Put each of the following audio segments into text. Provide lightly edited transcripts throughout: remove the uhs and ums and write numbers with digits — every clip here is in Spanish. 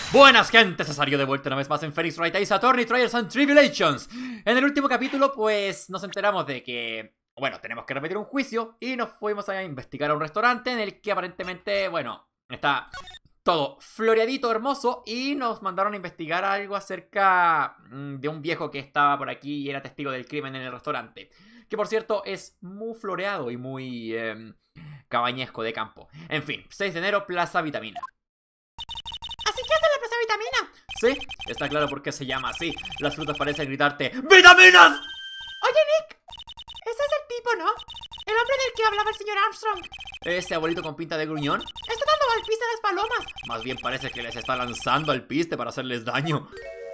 Buenas gente, Cesario de vuelta una vez más en Phoenix Wright Ace Attorney Trials and Tribulations. En el último capítulo pues nos enteramos de que, bueno, tenemos que repetir un juicio y nos fuimos a investigar a un restaurante en el que aparentemente, bueno, está todo floreadito, hermoso, y nos mandaron a investigar algo acerca de un viejo que estaba por aquí y era testigo del crimen en el restaurante. Que por cierto es muy floreado y muy cabañesco de campo. En fin, 6 de enero, Plaza Vitamina. ¿Así que es de la Plaza Vitamina? Sí, está claro por qué se llama así. Las frutas parecen gritarte ¡Vitaminas! Oye, Nick, ese es el tipo, ¿no? El hombre del que hablaba el señor Armstrong. ¿Ese abuelito con pinta de gruñón? Está dando al piste a las palomas. Más bien parece que les está lanzando al piste para hacerles daño.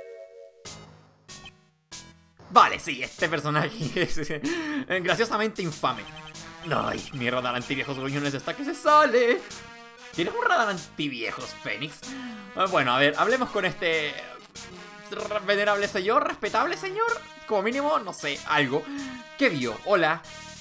Vale, sí, este personaje es graciosamente infame. Ay, mi radar antiviejos gruñones está que se sale. ¿Tienes un radar antiviejos, Fénix? Bueno, a ver, hablemos con este venerable señor, respetable señor. Como mínimo, no sé, algo. ¿Qué vio? Hola.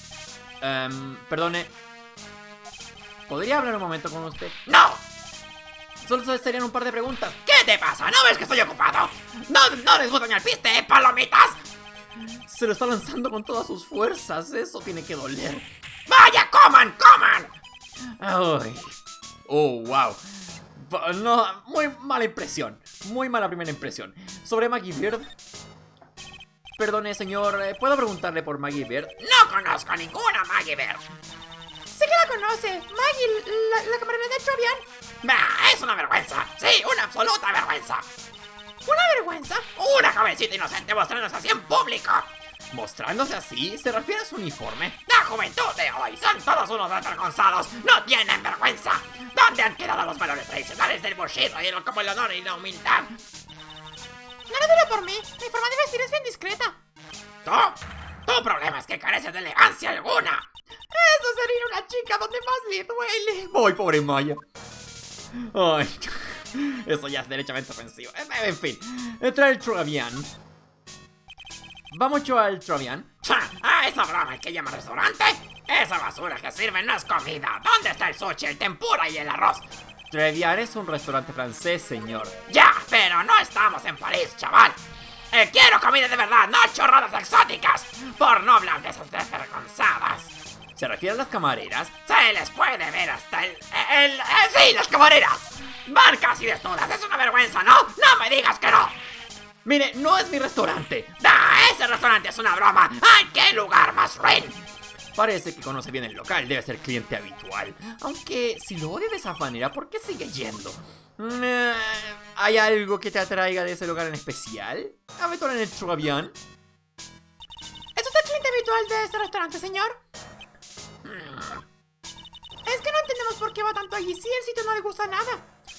Perdone. ¿Podría hablar un momento con usted? ¡No! Solo serían un par de preguntas. ¿Qué te pasa? ¿No ves que estoy ocupado? ¿No les gusta ni el piste, palomitas? Se lo está lanzando con todas sus fuerzas. Eso tiene que doler. ¡Vaya, coman, coman! Ay. Oh, wow. No, muy mala impresión. Muy mala primera impresión. Sobre Maggie Bird. Perdone, señor, ¿puedo preguntarle por Maggie Bird? No conozco a ninguna Maggie Bird. Sí que la conoce. Maggie, la camarera de Trovian. Bah, es una vergüenza. Sí, una absoluta vergüenza. ¿Una vergüenza? Una jovencita inocente mostrándose así en público. ¿Mostrándose así? ¿Se refiere a su uniforme? La juventud de hoy son todos unos avergonzados. No tienen vergüenza. ¿Dónde han quedado los valores tradicionales del Bushido y como el honor y la humildad? No lo diré por mí. Mi forma de vestir es bien discreta. Tu problema es que careces de elegancia alguna. Eso sería una chica donde más le duele. ¡Ay, pobre Maya! Ay, eso ya es derechamente ofensivo. En fin, entra el Trovian. ¿Va mucho al Trovian? ¿A esa broma que llama restaurante? Esa basura que sirven no es comida. ¿Dónde está el sushi, el tempura y el arroz? Trevian es un restaurante francés, señor. Ya, pero no estamos en París, chaval. Quiero comida de verdad, no chorradas exóticas. Por no hablar de esas desvergonzadas. ¿Se refiere a las camareras? Se les puede ver hasta sí, las camareras. Van casi desnudas, es una vergüenza, ¿no? No me digas que no. Mire, no es mi restaurante. Ese restaurante es una broma. ¡Ay, qué lugar más ruin! Parece que conoce bien el local, debe ser cliente habitual. Aunque, si lo odia de esa manera, ¿por qué sigue yendo? ¿Hay algo que te atraiga de ese lugar en especial? ¿Habitual en el Trovian? ¿Es usted cliente habitual de este restaurante, señor? Es que no entendemos por qué va tanto allí si el sitio no le gusta nada.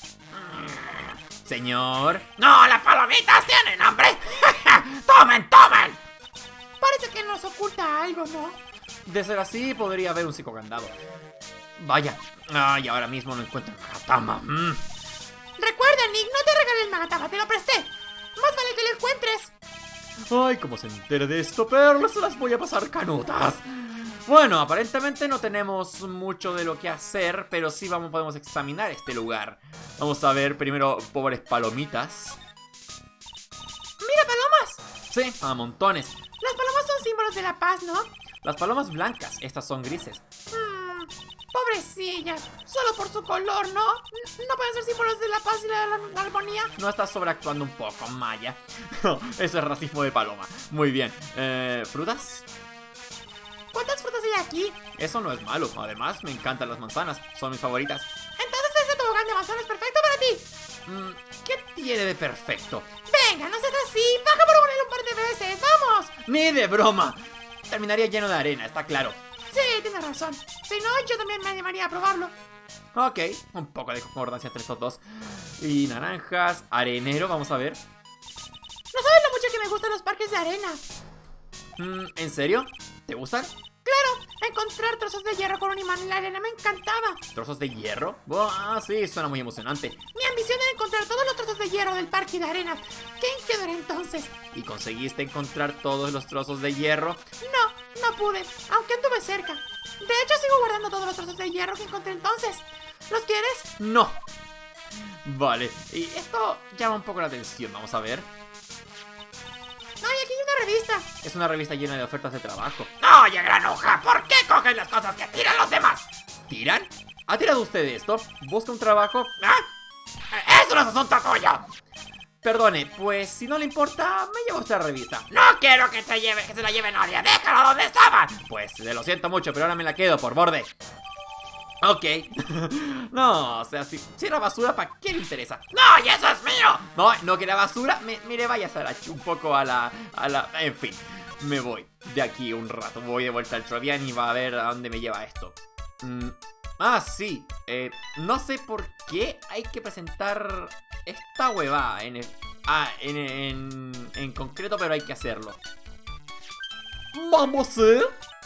Señor. ¡No, las palomitas tienen hambre! ¡Tomen, tomen! Parece que nos oculta algo, ¿no? De ser así, podría haber un psicocandado. Vaya. Ay, ahora mismo no encuentro el magatama. Recuerda, Nick, no te regalé el magatama, te lo presté. Más vale que lo encuentres. Ay, como se entere de esto, pero se las voy a pasar canutas. Bueno, aparentemente no tenemos mucho de lo que hacer, pero sí podemos examinar este lugar. Vamos a ver primero pobres palomitas. ¡Mira, palomas! Sí, a montones. Las palomas son símbolos de la paz, ¿no? Las palomas blancas, estas son grises. Pobrecillas, solo por su color, ¿no? ¿No pueden ser símbolos de la paz y la armonía? No estás sobreactuando un poco, Maya. Eso es racismo de paloma. Muy bien. ¿Frutas? ¿Cuántas frutas hay aquí? Eso no es malo. Además, me encantan las manzanas. Son mis favoritas. Entonces ese tobogán de manzana es perfecto para ti. ¿Qué tiene de perfecto? Venga, no seas así. Baja por unir un par de veces. ¡Vamos! ¡Ni de broma! Terminaría lleno de arena, está claro. Sí, tienes razón. Si no, yo también me animaría a probarlo. Ok, un poco de concordancia entre estos dos. Y naranjas, arenero, vamos a ver. No sabes lo mucho que me gustan los parques de arena. ¿En serio? ¿Te gustan? Claro, encontrar trozos de hierro con un imán en la arena me encantaba. ¿Trozos de hierro? Sí, suena muy emocionante. Mi ambición era encontrar todos los trozos de hierro del parque de arena. ¿Qué ingenio era entonces? ¿Y conseguiste encontrar todos los trozos de hierro? No pude, aunque anduve cerca. De hecho, sigo guardando todos los trozos de hierro que encontré entonces. ¿Los quieres? No. Vale, y esto llama un poco la atención, vamos a ver. ¡Ay, aquí hay una revista! Es una revista llena de ofertas de trabajo. ¡Oye, granuja! ¿Por qué cogen las cosas que tiran los demás? ¿Tiran? ¿Ha tirado usted esto? ¿Busca un trabajo? ¿Ah? ¡Eso no es asunto tuyo! Perdone, pues si no le importa, me llevo esta revista. ¡No quiero que se la lleve nadie! ¡Déjala donde estaba! Pues lo siento mucho, pero ahora me la quedo por borde. Ok. No, o sea, si era basura, ¿para qué le interesa? ¡No, y eso es mío! No, no que era basura. Mire, vayas un poco a la... En fin, me voy de aquí un rato. Voy de vuelta al Trovian y va a ver a dónde me lleva esto. Sí. No sé por qué hay que presentar esta huevada en concreto, pero hay que hacerlo. Vamos, ¿Sí?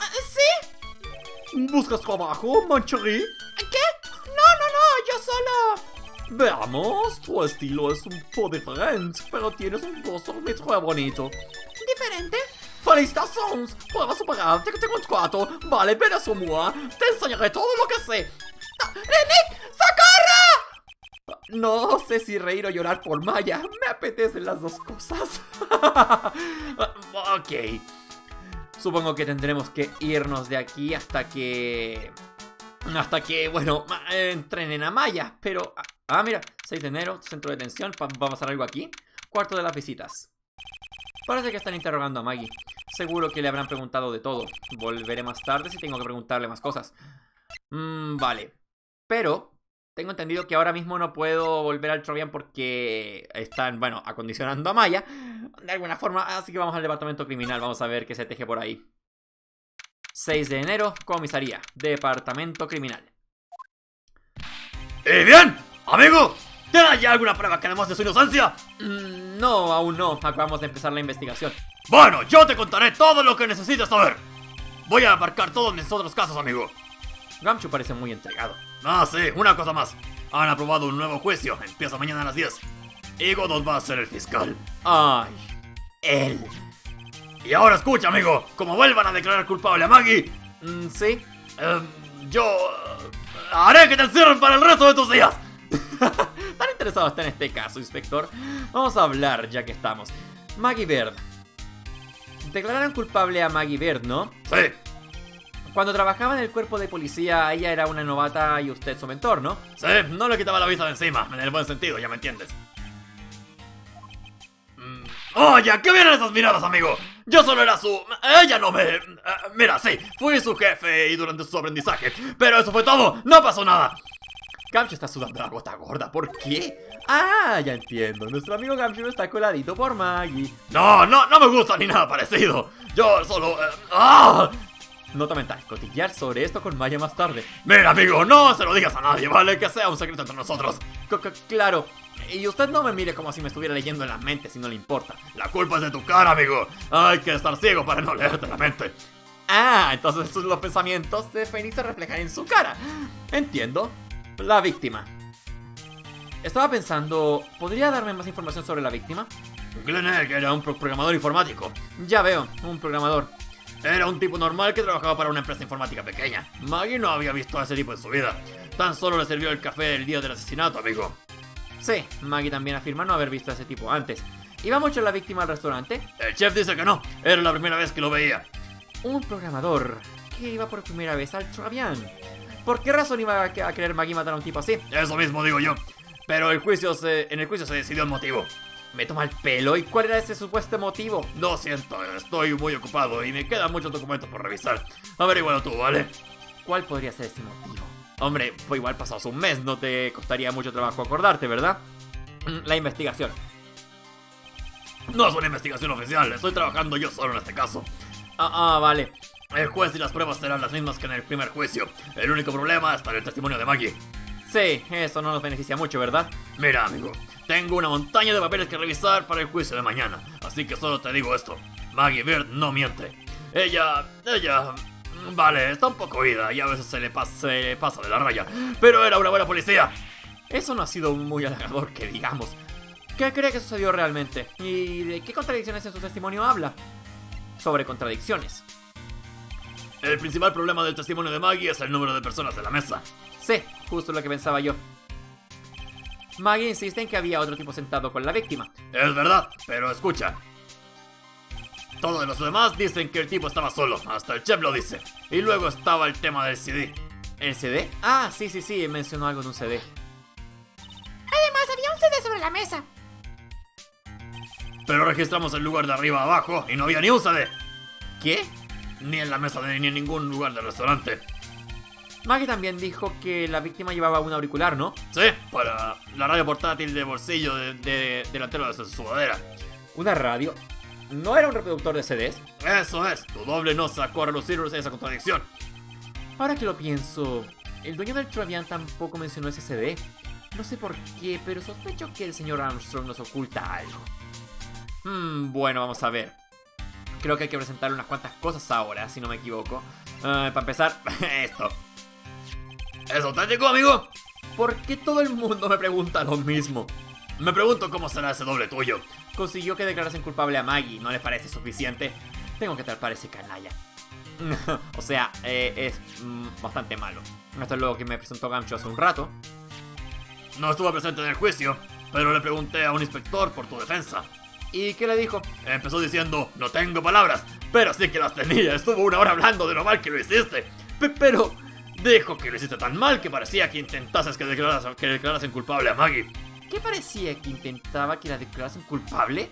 ¿Buscas trabajo, Manchari? ¿Qué? No, yo solo... Veamos, tu estilo es un poco diferente, pero tienes un rostro muy bonito. ¿Diferente? ¡Felicitaciones! ¡Puedes superar! ¡Te contrato! Vale, ven a Somua. Te enseñaré todo lo que sé. ¡Nick! ¡Socorro! No sé si reír o llorar por Maya. Me apetecen las dos cosas. Ok. Supongo que tendremos que irnos de aquí hasta que... bueno, entrenen a Maya. Pero... mira, 6 de enero, centro de detención. ¿Va a pasar algo aquí? Cuarto de las visitas. Parece que están interrogando a Maggie. Seguro que le habrán preguntado de todo. Volveré más tarde si tengo que preguntarle más cosas. Vale. Pero... tengo entendido que ahora mismo no puedo volver al Trovian porque están, bueno, acondicionando a Maya de alguna forma, así que vamos al departamento criminal, vamos a ver qué se teje por ahí. 6 de enero, comisaría, departamento criminal. Bien, amigo, ¿tienes ya alguna prueba que demuestre su inocencia? No, aún no, acabamos de empezar la investigación. Bueno, yo te contaré todo lo que necesites saber. Voy a abarcar todos mis otros casos, amigo. Gamchu parece muy entregado. Sí, una cosa más. Han aprobado un nuevo juicio. Empieza mañana a las 10. Y Godot va a ser el fiscal. Ay, él. Y ahora escucha, amigo. Como vuelvan a declarar culpable a Maggie, ¿sí? Yo haré que te encierren para el resto de tus días. ¿Tan interesado está en este caso, inspector? Vamos a hablar ya que estamos. Maggie Bird. Declararon culpable a Maggie Bird, ¿no? Sí. Cuando trabajaba en el cuerpo de policía, ella era una novata y usted su mentor, ¿no? Sí, no le quitaba la vista de encima, en el buen sentido, ya me entiendes. Oye, ¿qué vienen esas miradas, amigo? Yo solo era su... Ella no me... mira, sí, fui su jefe y durante su aprendizaje, pero eso fue todo, no pasó nada. Gamchu está sudando la gota gorda, ¿por qué? Ya entiendo, nuestro amigo Gamchu está coladito por Maggie. No me gusta ni nada parecido. Yo solo... Nota mental, cotillar sobre esto con Maya más tarde. Mira, amigo, no se lo digas a nadie, ¿vale? Que sea un secreto entre nosotros. Claro, y usted no me mire como si me estuviera leyendo en la mente si no le importa. La culpa es de tu cara, amigo. Hay que estar ciego para no leerte la mente. Entonces los pensamientos de Phoenix se reflejan en su cara. Entiendo. La víctima. Estaba pensando, ¿podría darme más información sobre la víctima? Glenn Egg era un programador informático. Ya veo, un programador. Era un tipo normal que trabajaba para una empresa informática pequeña. Maggie no había visto a ese tipo en su vida. Tan solo le sirvió el café el día del asesinato, amigo. Sí, Maggie también afirma no haber visto a ese tipo antes. ¿Iba mucho la víctima al restaurante? El chef dice que no, era la primera vez que lo veía. Un programador que iba por primera vez al Trovian. ¿Por qué razón iba a querer Maggie matar a un tipo así? Eso mismo digo yo. Pero en el juicio se decidió el motivo. Me toma el pelo. ¿Y cuál era ese supuesto motivo? Lo siento, estoy muy ocupado y me quedan muchos documentos por revisar. Averígualo tú, ¿vale? ¿Cuál podría ser ese motivo? Hombre, pues igual pasados un mes, no te costaría mucho trabajo acordarte, ¿verdad? La investigación. No es una investigación oficial, estoy trabajando yo solo en este caso. Vale. El juez y las pruebas serán las mismas que en el primer juicio. El único problema está en el testimonio de Maggie. Sí, eso no nos beneficia mucho, ¿verdad? Mira, amigo, tengo una montaña de papeles que revisar para el juicio de mañana. Así que solo te digo esto. Maggie Bird no miente. Ella... Vale, está un poco oída y a veces se le pasa de la raya. Pero era una buena policía. Eso no ha sido muy halagador que digamos. ¿Qué cree que sucedió realmente? ¿Y de qué contradicciones en su testimonio habla? Sobre contradicciones. El principal problema del testimonio de Maggie es el número de personas de la mesa. Sí, justo lo que pensaba yo. Maggie insiste en que había otro tipo sentado con la víctima. Es verdad, pero escucha. Todos los demás dicen que el tipo estaba solo, hasta el chef lo dice. Y luego estaba el tema del CD. ¿El CD? Ah, sí, mencionó algo de un CD. Además, había un CD sobre la mesa. Pero registramos el lugar de arriba a abajo y no había ni un CD. ¿Qué? Ni en la mesa ni en ningún lugar del restaurante. Maggie también dijo que la víctima llevaba un auricular, ¿no? Sí, para la radio portátil de bolsillo delantero de su sudadera. ¿Una radio? ¿No era un reproductor de CDs? Eso es, tu doble no sacó a relucir esa contradicción. Ahora que lo pienso, el dueño del Trevian tampoco mencionó ese CD. No sé por qué, pero sospecho que el señor Armstrong nos oculta algo. Bueno, vamos a ver. Creo que hay que presentar unas cuantas cosas ahora, si no me equivoco. Para empezar, esto. ¿Es auténtico, amigo? ¿Por qué todo el mundo me pregunta lo mismo? Me pregunto cómo será ese doble tuyo. Consiguió que declarasen culpable a Maggie, ¿no le parece suficiente? Tengo que atrapar a ese canalla. O sea, es bastante malo. Esto es lo que me presentó Gamcho hace un rato. No estuve presente en el juicio, pero le pregunté a un inspector por tu defensa. ¿Y qué le dijo? Empezó diciendo, no tengo palabras, pero sí que las tenía. Estuvo 1 hora hablando de lo mal que lo hiciste. Pero... dijo que lo hiciste tan mal que parecía que intentases que declarasen culpable a Maggie. ¿Qué parecía? ¿Que intentaba que la declarasen culpable?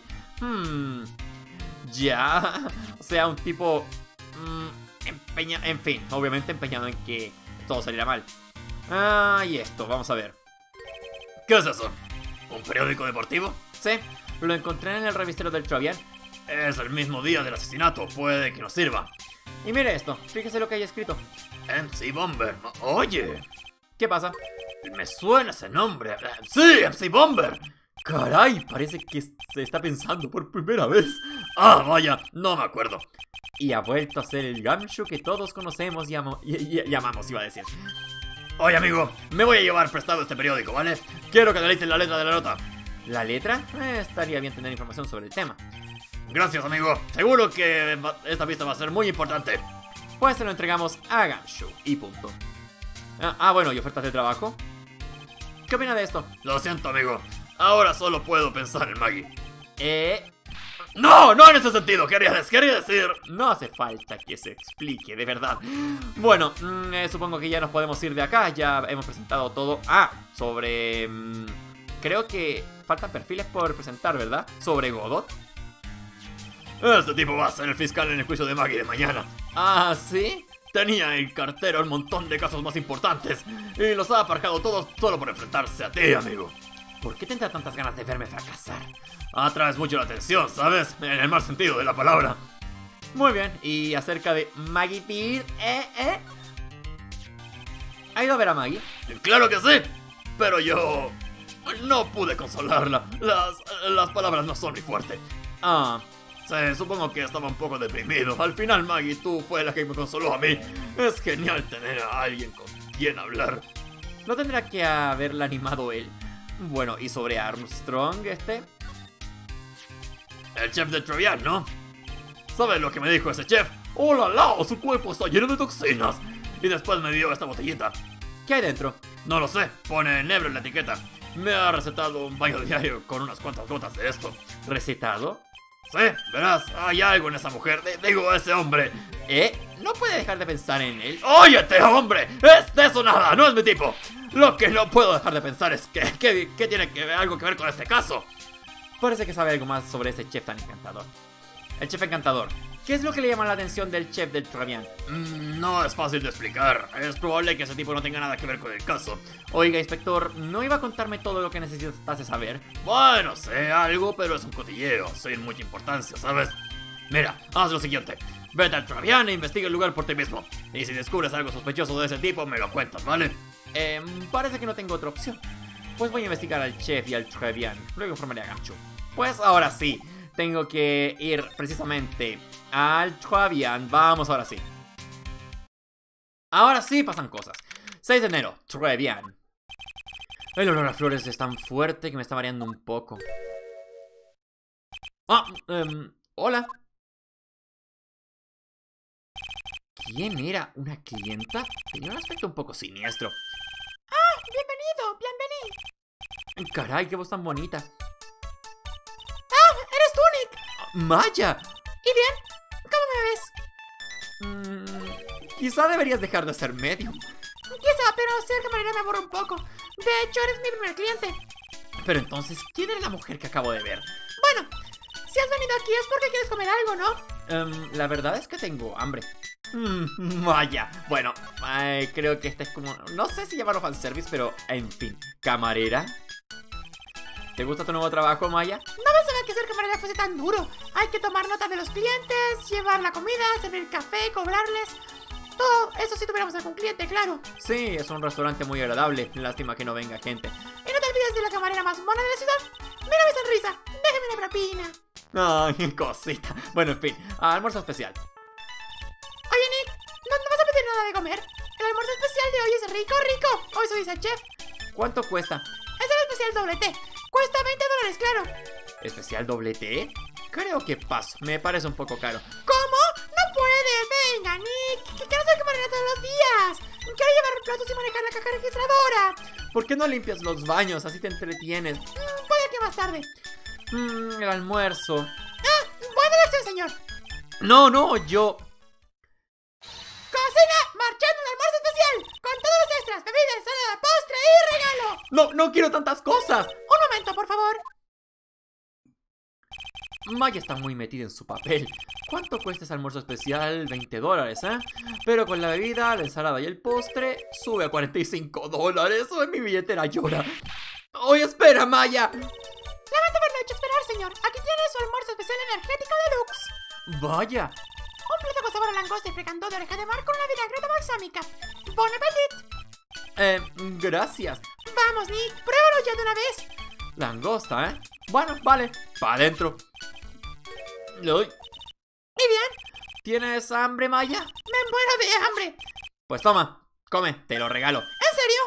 Ya... O sea, un tipo... en fin, obviamente empeñado en que todo saliera mal. Y esto, vamos a ver. ¿Qué es eso? ¿Un periódico deportivo? Sí, lo encontré en el revistero del Trevian. Es el mismo día del asesinato, puede que nos sirva. Y mire esto, fíjese lo que hay escrito. MC Bomber. Oye, ¿Qué pasa? me suena ese nombre. ¡Sí, MC Bomber! Caray, parece que se está pensando por primera vez. Ah, vaya, no me acuerdo. Y ha vuelto a ser el Gamshu que todos conocemos y llamamos, iba a decir. Oye, amigo, me voy a llevar prestado este periódico, ¿vale? Quiero que analicen la letra de la nota. ¿La letra? Estaría bien tener información sobre el tema. Gracias, amigo. Seguro que esta pista va a ser muy importante. Pues se lo entregamos a Gamshu y punto. Bueno, ¿y ofertas de trabajo? ¿Qué opina de esto? Lo siento, amigo. Ahora solo puedo pensar en Maggie. No, No en ese sentido. Quería decir... no hace falta que se explique, de verdad. Bueno, supongo que ya nos podemos ir de acá. Ya hemos presentado todo. Sobre... creo que faltan perfiles por presentar, ¿verdad? Sobre Godot. Este tipo va a ser el fiscal en el juicio de Maggie de mañana. ¿Sí? Tenía en cartera un montón de casos más importantes y los ha aparcado todos solo por enfrentarse a ti, amigo. ¿Por qué tendrá tantas ganas de verme fracasar? Atraes mucho la atención, ¿sabes? En el mal sentido de la palabra. Muy bien, y acerca de Maggie Beard, ¿ha ido a ver a Maggie? Claro que sí, pero yo no pude consolarla. Las palabras no son mi fuerte. Sí, supongo que estaba un poco deprimido. Al final, Maggie, tú fue la que me consoló a mí. Es genial tener a alguien con quien hablar. ¿No tendrá que haberla animado él? Bueno, ¿y sobre Armstrong, El chef de Trevian, ¿no? ¿Sabes lo que me dijo ese chef? ¡Oh, la, la! Su cuerpo está lleno de toxinas. Y después me dio esta botellita. ¿Qué hay dentro? No lo sé, pone negro en la etiqueta. Me ha recetado un baño diario con unas cuantas gotas de esto. ¿Recetado? Sí, verás, hay algo en esa mujer, digo, ese hombre. ¿No puede dejar de pensar en él? ¡Óyete, hombre! ¡Es de eso nada! ¡No es mi tipo! Lo que no puedo dejar de pensar es que tiene algo que ver con este caso. Parece que sabe algo más sobre ese chef tan encantador. El chef encantador. ¿Qué es lo que le llama la atención del chef del Trevian? No es fácil de explicar. Es probable que ese tipo no tenga nada que ver con el caso. Oiga, inspector, ¿no iba a contarme todo lo que necesitase saber? Bueno, sé algo, pero es un cotilleo. Sin mucha importancia, ¿sabes? Mira, haz lo siguiente. Vete al Trevian e investiga el lugar por ti mismo. Y si descubres algo sospechoso de ese tipo, me lo cuentas, ¿vale? Parece que no tengo otra opción. Pues voy a investigar al chef y al Trevian. Luego informaré a Gamchu. Pues ahora sí, tengo que ir precisamente al Trevian. Vamos, ahora sí. Ahora sí pasan cosas. 6 de enero, Trevian. El olor a flores es tan fuerte que me está mareando un poco. Hola. ¿Quién era? ¿Una clienta? Tenía un aspecto un poco siniestro. Bienvenido. Caray, qué voz tan bonita. ¡Eres tú, Nick! ¡Maya! ¿Y bien? ¿Cómo me ves? Quizá deberías dejar de ser medium. Quizá, pero ser camarera me aburre un poco. De hecho, eres mi primer cliente. Pero entonces, ¿quién era la mujer que acabo de ver? Bueno, si has venido aquí es porque quieres comer algo, ¿no? La verdad es que tengo hambre. Vaya. Bueno, creo que este es como... No sé si llamarlo fanservice, pero en fin. ¿Camarera? ¿Te gusta tu nuevo trabajo, Maya? No pensaba que ser camarera fuese tan duro. Hay que tomar nota de los clientes, llevar la comida, servir café, cobrarles. Todo eso si tuviéramos algún cliente, claro. Sí, es un restaurante muy agradable. Lástima que no venga gente. Y no te olvides de la camarera más mona de la ciudad. Mira mi sonrisa. Déjame una propina. Ay, cosita. Bueno, en fin. Almuerzo especial. Oye, Nick, ¿no vas a pedir nada de comer? El almuerzo especial de hoy es rico, rico. Hoy soy el chef. ¿Cuánto cuesta? Es el especial doble T. Cuesta $20, claro. ¿Especial doble T? Creo que paso. Me parece un poco caro. ¿Cómo? No puede. Venga, Nick. Que quiero ser camarera todos los días. Quiero llevar platos y manejar la caja registradora. ¿Por qué no limpias los baños? Así te entretienes. Puede que más tarde. El almuerzo. Buena elección, señor. No, yo... Cocina, marchando un almuerzo especial. Con todos los extras, bebida, ensalada, postre y regalo. No quiero tantas cosas. Un momento, por favor. Maya está muy metida en su papel. ¿Cuánto cuesta ese almuerzo especial? $20, ¿eh? Pero con la bebida, la ensalada y el postre, sube a $45. ¡Oh, mi billetera llora! ¡Oye, espera, Maya! Lamento haberlo hecho esperar, señor. Aquí tiene su almuerzo especial energético deluxe. ¡Vaya! Un plato con sabor a langosta y fregando de oreja de mar con una vinagreta balsámica. Bon appetit. Gracias. Vamos, Nick, pruébalo ya de una vez. Langosta, ¿eh? Bueno, vale. Pa' adentro. Uy. ¿Y bien? ¿Tienes hambre, Maya? Me muero de hambre. Pues toma, come, te lo regalo. ¿En serio?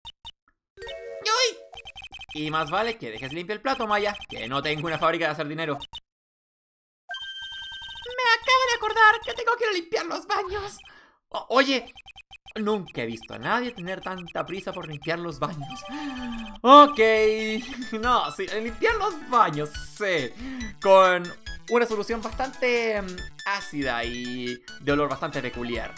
¡Uy! Y más vale que dejes limpio el plato, Maya, que no tengo una fábrica de hacer dinero. Me acabo de acordar que tengo que ir a limpiar los baños. Oye, nunca he visto a nadie tener tanta prisa por limpiar los baños. Ok, no, sí, limpiar los baños, sí. Con una solución bastante ácida y de olor bastante peculiar.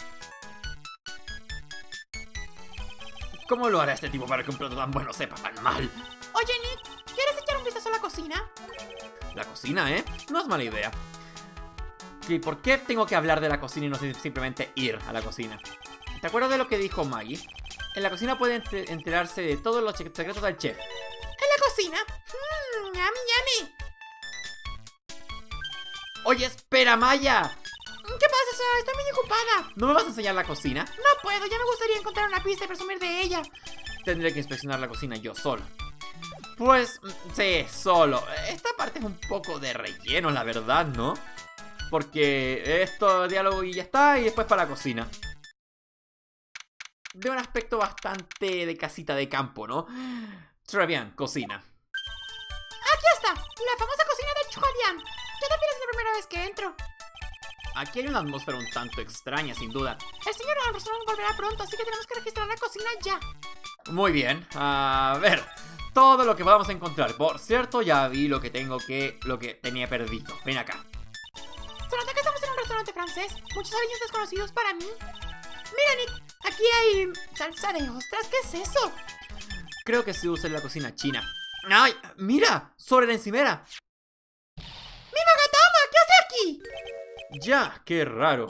¿Cómo lo hará este tipo para que un plato tan bueno sepa tan mal? Oye, Nick, ¿quieres echar un vistazo a la cocina? La cocina, ¿eh? No es mala idea. ¿Y por qué tengo que hablar de la cocina y no simplemente ir a la cocina? ¿Te acuerdas de lo que dijo Maggie? En la cocina pueden enterarse de todos los secretos del chef. ¿En la cocina? Yummy, yummy. Oye, espera, Maya. ¿Qué pasa, Sara? Estoy muy ocupada. ¿No me vas a enseñar la cocina? No puedo, ya me gustaría encontrar una pista y presumir de ella. Tendré que inspeccionar la cocina yo solo. Pues, sí, solo. Esta parte es un poco de relleno, la verdad, ¿no? Porque esto, diálogo y ya está, y después para la cocina. De un aspecto bastante de casita de campo, ¿no? Très bien, cocina. Aquí está, la famosa cocina de Chuadian. Ya también es la primera vez que entro. Aquí hay una atmósfera un tanto extraña, sin duda. El señor Armstrong volverá pronto, así que tenemos que registrar la cocina ya. Muy bien, a ver, todo lo que podamos encontrar. Por cierto, ya vi lo que tenía perdido. Ven acá. Se nota que estamos en un restaurante francés. Muchos aliños desconocidos para mí. Mira, Nick, aquí hay salsa de ostras. ¿Qué es eso? Creo que se usa en la cocina china. ¡Ay! ¡Mira! ¡Sobre la encimera! ¡Mi Magatama! ¿Qué hace aquí? Ya, qué raro.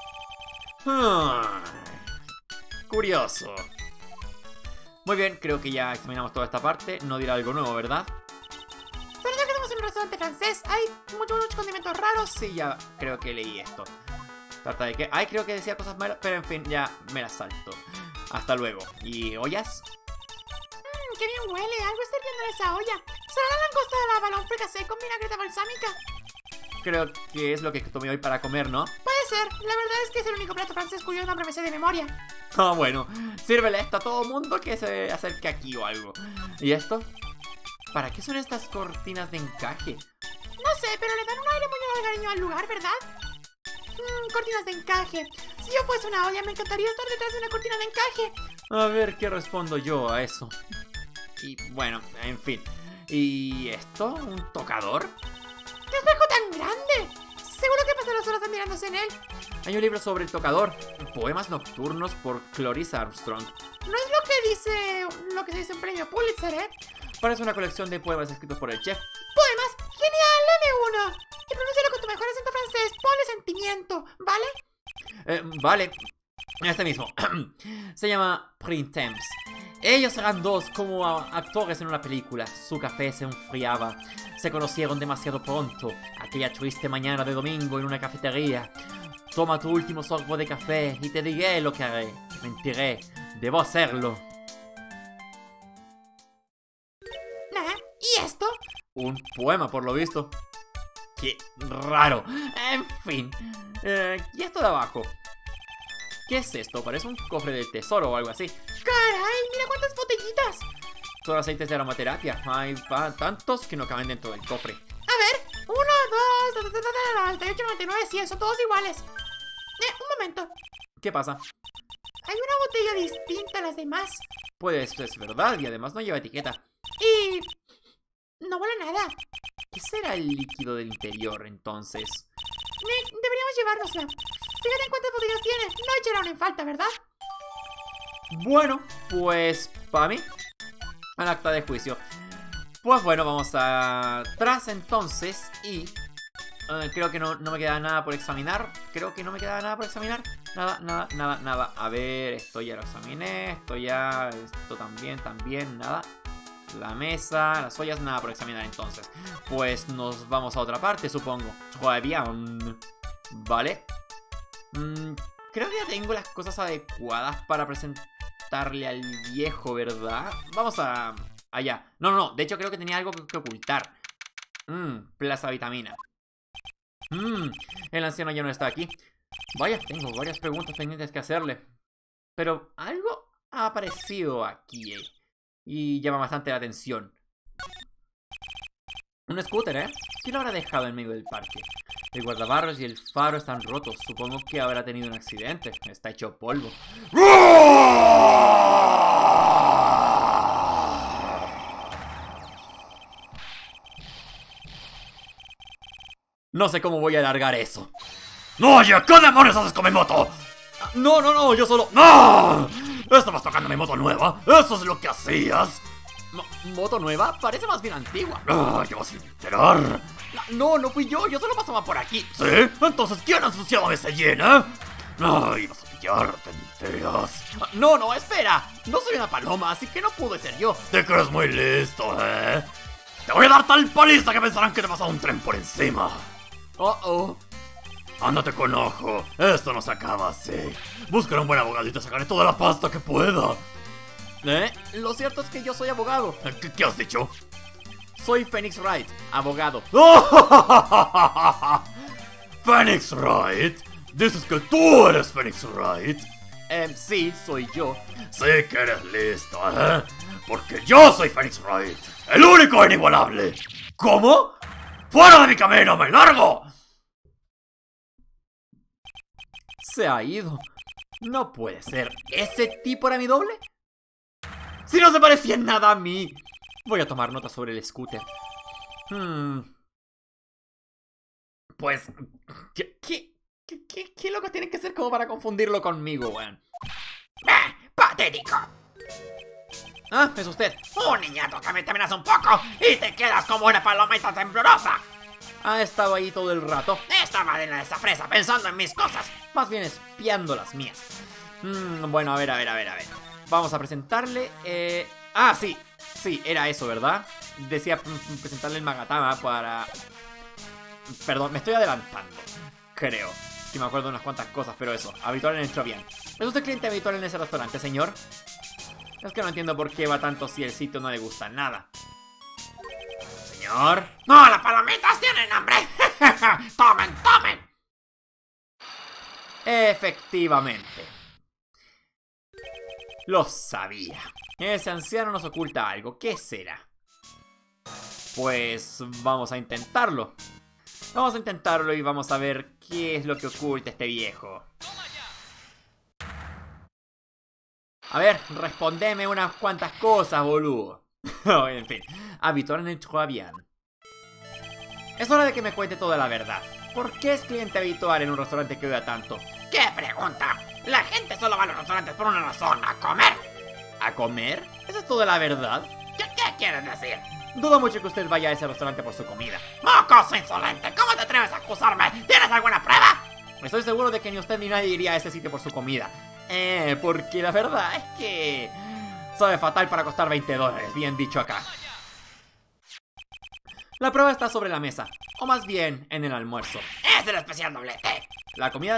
Curioso. Muy bien, creo que ya examinamos toda esta parte. No dirá algo nuevo, ¿verdad? Se nota que estamos en un restaurante francés. Hay muchos condimentos raros. Sí, ya creo que leí esto. Trata de que... Ay, creo que decía cosas malas, pero en fin, ya me las salto. Hasta luego. ¿Y ollas? ¡Qué bien huele! Algo está hirviendo en esa olla. ¿Será la langosta de la balón fricasé con vinagreta balsámica? Creo que es lo que tomé hoy para comer, ¿no? Puede ser. La verdad es que es el único plato francés cuyo nombre me sé de memoria. Ah, bueno. Sírvele esto a todo mundo que se acerque aquí o algo. ¿Y esto? ¿Para qué son estas cortinas de encaje? No sé, pero le dan un aire muy hogareño al lugar, ¿verdad? Cortinas de encaje. Si yo fuese una olla, me encantaría estar detrás de una cortina de encaje. A ver qué respondo yo a eso. Y bueno, en fin. ¿Y esto? ¿Un tocador? ¡Qué espejo tan grande! Seguro que pasan las horas admirándose en él. Hay un libro sobre el tocador. Poemas nocturnos por Cloris Armstrong. No es lo que se dice un premio Pulitzer, ¿eh? Parece una colección de poemas escritos por el chef. Poemas. Genial, léeme uno. Y pronúncialo con tu mejor acento francés. Ponle sentimiento, ¿vale? Vale. Este mismo. Se llama Printemps. Ellos eran dos como actores en una película. Su café se enfriaba. Se conocieron demasiado pronto. Aquella triste mañana de domingo en una cafetería. Toma tu último sorbo de café y te diré lo que haré. Mentiré. Debo hacerlo. ¿Y esto? Un poema, por lo visto. Qué raro. En fin. ¿Y esto de abajo? ¿Qué es esto? Parece un cofre de tesoro o algo así. ¡Caray! ¡Mira cuántas botellitas! Son aceites de aromaterapia. Hay tantos que no caben dentro del cofre. A ver. 1, 2, 98, 99, 100. Son todos iguales. Un momento. ¿Qué pasa? Hay una botella distinta a las demás. Pues es verdad y además no lleva etiqueta. Y... no huele a nada. ¿Qué será el líquido del interior entonces? Deberíamos llevárnosla. Fíjate en cuántas botellas tiene. No echarán en falta, ¿verdad? Bueno, pues para mí, al acta de juicio. Pues bueno, vamos atrás entonces y creo que no me queda nada por examinar. Nada. A ver, esto ya lo examiné, esto también, nada. La mesa, las ollas, nada por examinar entonces. Pues nos vamos a otra parte, supongo. Bien. Vale. Creo que ya tengo las cosas adecuadas para presentarle al viejo, ¿verdad? Vamos allá. No, de hecho creo que tenía algo que ocultar. Plaza Vitamina. El anciano ya no está aquí. Vaya, tengo varias preguntas pendientes que hacerle. Pero algo ha aparecido aquí, y llama bastante la atención. Un scooter, ¿eh? ¿Quién lo habrá dejado en medio del parque? El guardabarros y el faro están rotos. Supongo que habrá tenido un accidente. Está hecho polvo. No sé cómo voy a alargar eso. ¡No, oye! ¿Qué demonios haces con mi moto? No, yo solo... ¡No! Estabas tocando mi moto nueva. Eso es lo que hacías. ¿Moto nueva? Parece más bien antigua. ¿Te vas a enterar? No fui yo solo pasaba por aquí. ¿Sí? Entonces, ¿quién ha ensuciado mi sellena? Ay, vas a pillar, te enteras. No, espera. No soy una paloma, así que no pude ser yo. Te crees muy listo, ¿eh? Te voy a dar tal paliza que pensarán que te pasado un tren por encima. Oh. Ándate con ojo. Esto no se acaba así. Buscaré un buen abogado y te sacaré toda la pasta que pueda. Lo cierto es que yo soy abogado. ¿Qué has dicho? Soy Phoenix Wright, abogado. Phoenix Wright. ¿Dices que tú eres Phoenix Wright? Sí, soy yo. Sí que eres listo, ¿eh? Porque yo soy Phoenix Wright, el único e inigualable. ¿Cómo? ¡Fuera de mi camino, me largo! Se ha ido. No puede ser. ¿Ese tipo era mi doble? Si no se parecía en nada a mí. Voy a tomar nota sobre el scooter. Pues... ¿Qué locos tienen que ser como para confundirlo conmigo, weón? ¡Patético! Ah, es usted. Un niñato que me amenaza un poco y te quedas como una palomita temblorosa. Ha estado ahí todo el rato. Estaba en esa fresa pensando en mis cosas. Más bien espiando las mías. Bueno, a ver. Vamos a presentarle... Sí, era eso, ¿verdad? Decía presentarle el Magatama para... Perdón, me estoy adelantando. Creo que me acuerdo de unas cuantas cosas, pero eso, habitual en el Chobian. ¿Es usted cliente habitual en ese restaurante, señor? Es que no entiendo por qué va tanto si el sitio no le gusta nada. Señor... ¡No, las palomitas tienen hambre! ¡Tomen! Efectivamente. Lo sabía. Ese anciano nos oculta algo. ¿Qué será? Pues vamos a intentarlo. Vamos a intentarlo y vamos a ver qué es lo que oculta este viejo. A ver, respondeme unas cuantas cosas, boludo. En fin, habitual en el Troavian. Es hora de que me cuente toda la verdad. ¿Por qué es cliente habitual en un restaurante que odia tanto? ¿Qué pregunta? La gente solo va a los restaurantes por una razón, a comer. ¿A comer? ¿Esa es toda la verdad? ¿Qué quieres decir? Dudo mucho que usted vaya a ese restaurante por su comida. ¡Mocoso insolente! ¿Cómo te atreves a acusarme? ¿Tienes alguna prueba? Estoy seguro de que ni usted ni nadie iría a ese sitio por su comida. Porque la verdad es que sabe fatal para costar $20, bien dicho acá. La prueba está sobre la mesa, o más bien en el almuerzo. Es el especial doblete. La comida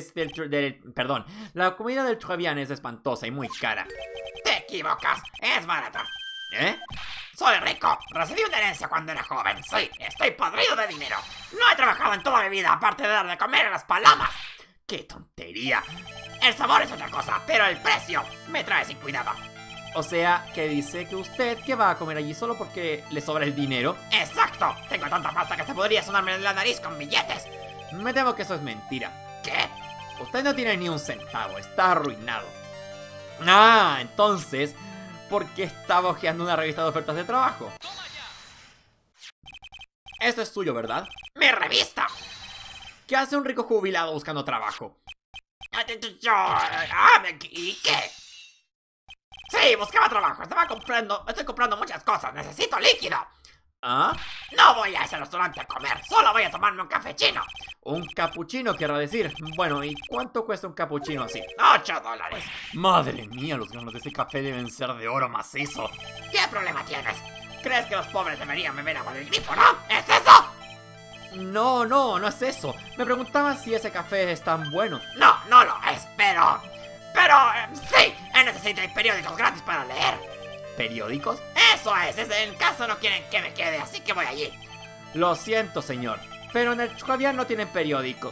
la comida del Troavian es espantosa y muy cara. Te equivocas, es barata. ¿Eh? Soy rico, recibí una herencia cuando era joven, sí, estoy podrido de dinero. No he trabajado en toda mi vida aparte de dar de comer a las palomas. ¡Qué tontería! El sabor es otra cosa, pero el precio me trae sin cuidado. O sea, que dice que usted que va a comer allí solo porque le sobra el dinero. ¡Exacto! Tengo tanta pasta que se podría sonarme en la nariz con billetes. Me temo que eso es mentira. ¿Qué? Usted no tiene ni un centavo, está arruinado. Ah, entonces, ¿por qué estaba hojeando una revista de ofertas de trabajo? Esto es suyo, ¿verdad? ¡Mi revista! ¿Qué hace un rico jubilado buscando trabajo? ¿Y qué? Sí, buscaba trabajo, estoy comprando muchas cosas, necesito líquido. ¿Ah? No voy a ese restaurante a comer, solo voy a tomarme un cafecino. Un capuchino, querrá decir. Bueno, ¿y cuánto cuesta un capuchino así? $8. Madre mía, los granos de ese café deben ser de oro macizo. ¿Qué problema tienes? ¿Crees que los pobres deberían beber agua del grifo, no? ¿Es eso? No es eso. Me preguntaba si ese café es tan bueno. No lo es, pero sí, necesito periódicos gratis para leer. ¿Periódicos? Eso es, en casa no quieren que me quede, así que voy allí. Lo siento, señor, pero en el Troavian no tienen periódicos.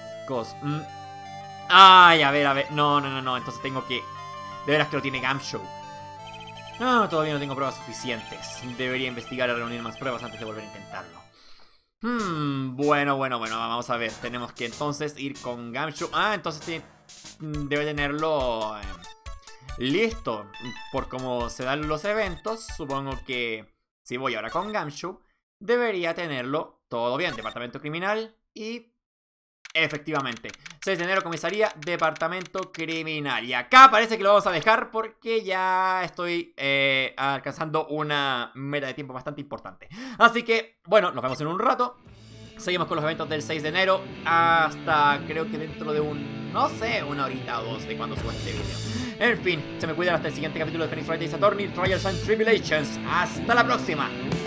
Ay, a ver, no, entonces tengo que... De veras que lo tiene Gamshow. No, todavía no tengo pruebas suficientes. Debería investigar y reunir más pruebas antes de volver a intentarlo. Bueno, vamos a ver. Tenemos que entonces ir con Gamshow. Entonces debe tenerlo listo. Por cómo se dan los eventos, supongo que si voy ahora con Gamshow, debería tenerlo todo bien. Departamento criminal y... Efectivamente, 6 de enero, comisaría, departamento criminal. Y acá parece que lo vamos a dejar porque ya estoy alcanzando una meta de tiempo bastante importante. Así que, bueno, nos vemos en un rato. Seguimos con los eventos del 6 de enero hasta creo que dentro de no sé, una horita o dos de cuando suba este video. En fin, se me cuidan hasta el siguiente capítulo de Phoenix Wright Ace Attorney, Trials and Tribulations. Hasta la próxima.